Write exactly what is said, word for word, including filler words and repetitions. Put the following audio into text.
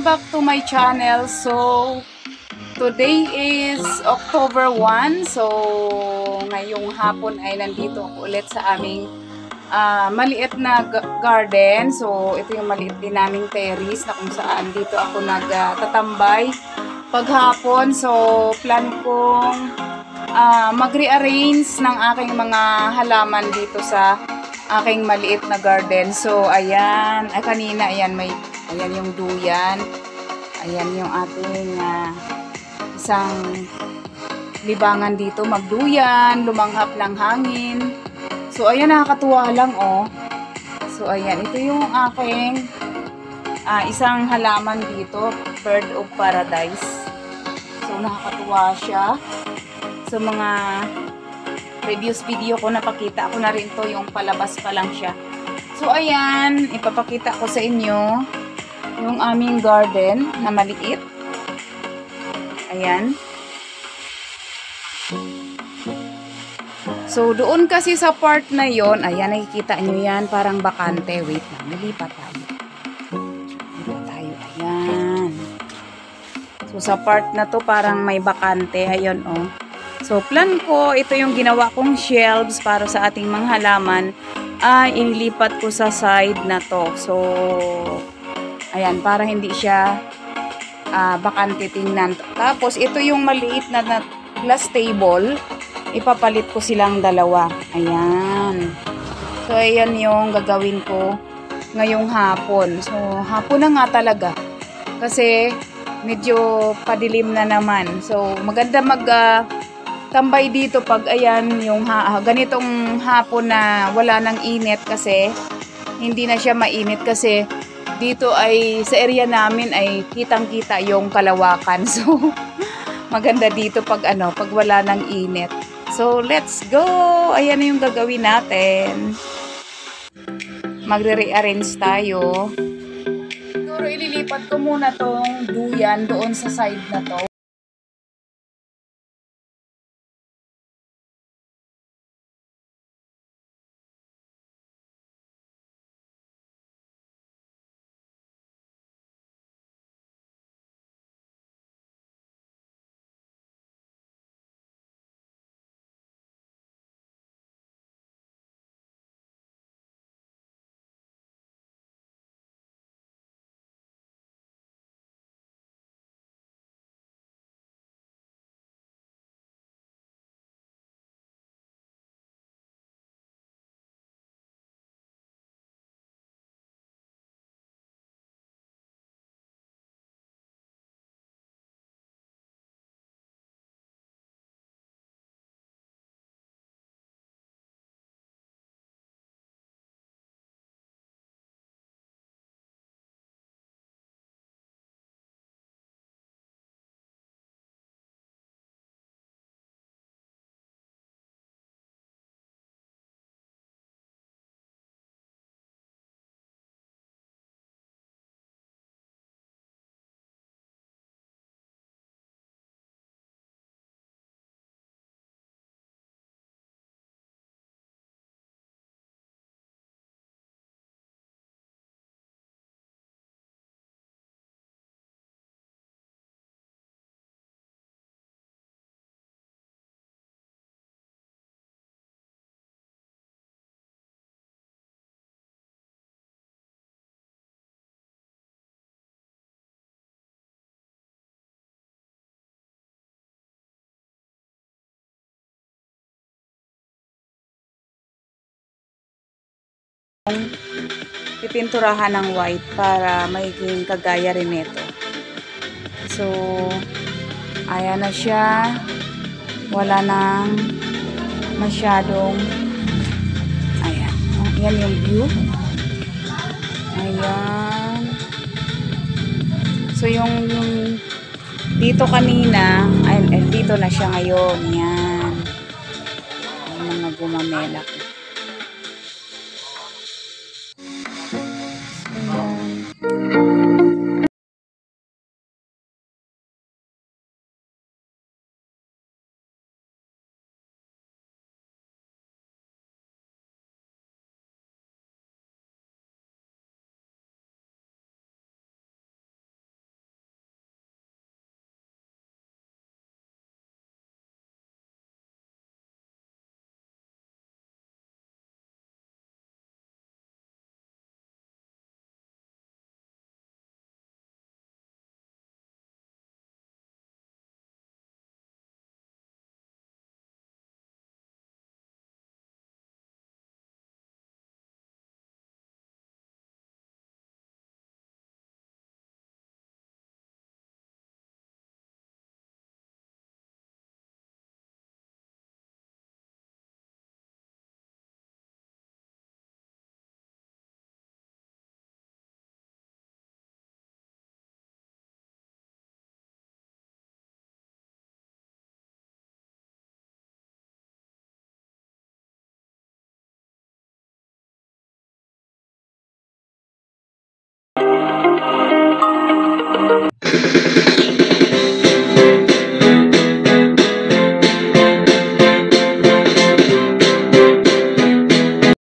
back to my channel. So, today is October first. So, ngayong hapon ay nandito ako ulit sa aming uh, maliit na garden. So, ito yung maliit din naming terrace na kung saan dito ako nagtatambay paghapon. So, plan kong uh, mag-rearrange ng aking mga halaman dito sa aking maliit na garden. So, ayan. Ay, kanina, ayan, may, ayan yung duyan. Ayan yung ating uh, isang libangan dito. Magduyan, lumanghap ng hangin. So, ayan, nakakatuwa lang, oh. So, ayan. Ito yung aking uh, isang halaman dito. Bird of Paradise. So, nakakatuwa siya. So, mga previous video ko napakita ko na rin to, yung palabas pa lang siya. So ayan, ipapakita ko sa inyo yung aming garden na maliit. Ayan. So doon kasi sa part na yon, ayan, nakikita nyo yan, parang bakante. Wait lang, nalipat tayo. Nalipat tayo, ayan. So sa part na to parang may bakante, ayun, oh. So, plan ko, ito yung ginawa kong shelves para sa ating mga halaman, ay uh, inilipat ko sa side na to. So, ayan, para hindi siya uh, bakante tingnan. Tapos, ito yung maliit na, na glass table, ipapalit ko silang dalawa. Ayan. So, ayan yung gagawin ko ngayong hapon. So, hapon na nga talaga. Kasi, medyo padilim na naman. So, maganda mag... Uh, tambay dito pag ayan yung ha ganitong hapon na wala nang init, kasi hindi na siya mainit kasi dito ay sa area namin ay kitang-kita yung kalawakan. So maganda dito pag ano, pag wala nang init. So let's go. Ayan na yung gagawin natin. Magre-rearrange tayo. Siguro ililipat ko muna tong duyan doon sa side na to. Pipinturahan ng white para magiging kagaya rin ito. So, ayan na siya. Wala nang masyadong, ayan. Ayan yung view. Ayan. So, yung, yung dito kanina, ay, ay, dito na siya ngayon. Ayan. Ang mga gumamelak.